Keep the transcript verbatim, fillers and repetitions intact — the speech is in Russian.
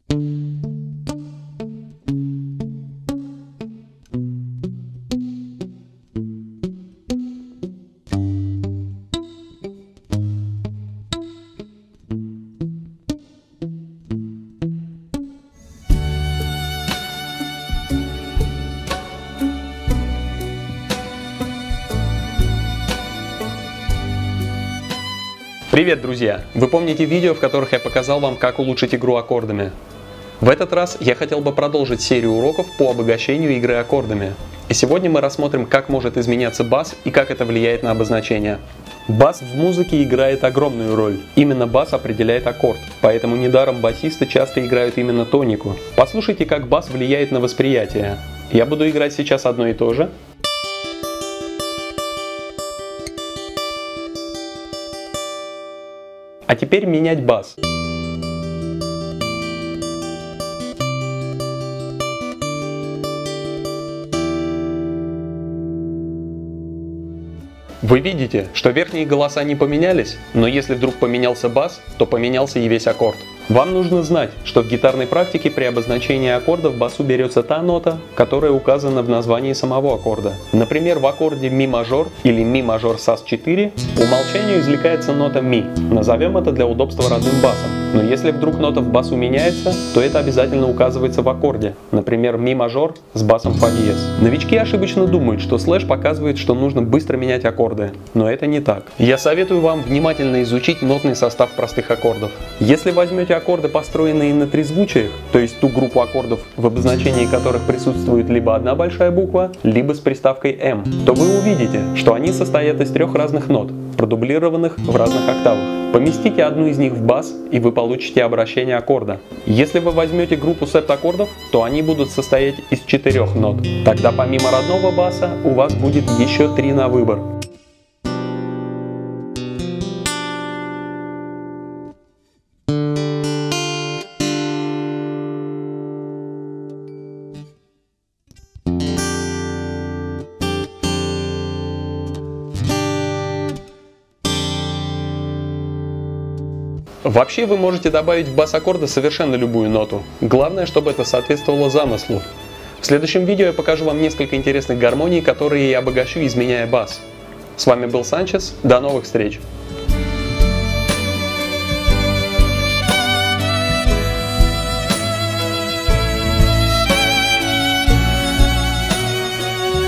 Привет, друзья! Вы помните видео, в которых я показал вам, как улучшить игру аккордами? В этот раз я хотел бы продолжить серию уроков по обогащению игры аккордами. И сегодня мы рассмотрим, как может изменяться бас и как это влияет на обозначение. Бас в музыке играет огромную роль. Именно бас определяет аккорд, поэтому недаром басисты часто играют именно тонику. Послушайте, как бас влияет на восприятие. Я буду играть сейчас одно и то же. А теперь менять бас. Вы видите, что верхние голоса не поменялись, но если вдруг поменялся бас, то поменялся и весь аккорд. Вам нужно знать, что в гитарной практике при обозначении аккорда в басу берется та нота, которая указана в названии самого аккорда. Например, в аккорде ми мажор или ми мажор сас четыре по умолчанию извлекается нота ми. Назовем это для удобства родным басом. Но если вдруг нота в басу меняется, то это обязательно указывается в аккорде. Например, ми мажор с басом фа диез. Новички ошибочно думают, что слэш показывает, что нужно быстро менять аккорды. Но это не так. Я советую вам внимательно изучить нотный состав простых аккордов. Если возьмете аккорды, построенные на трезвучиях, то есть ту группу аккордов, в обозначении которых присутствует либо одна большая буква, либо с приставкой эм, то вы увидите, что они состоят из трех разных нот, продублированных в разных октавах. Поместите одну из них в бас, и вы получите обращение аккорда. Если вы возьмете группу септаккордов, то они будут состоять из четырех нот. Тогда помимо родного баса у вас будет еще три на выбор. Вообще вы можете добавить в бас аккорда совершенно любую ноту. Главное, чтобы это соответствовало замыслу. В следующем видео я покажу вам несколько интересных гармоний, которые я обогащу, изменяя бас. С вами был Санчес. До новых встреч!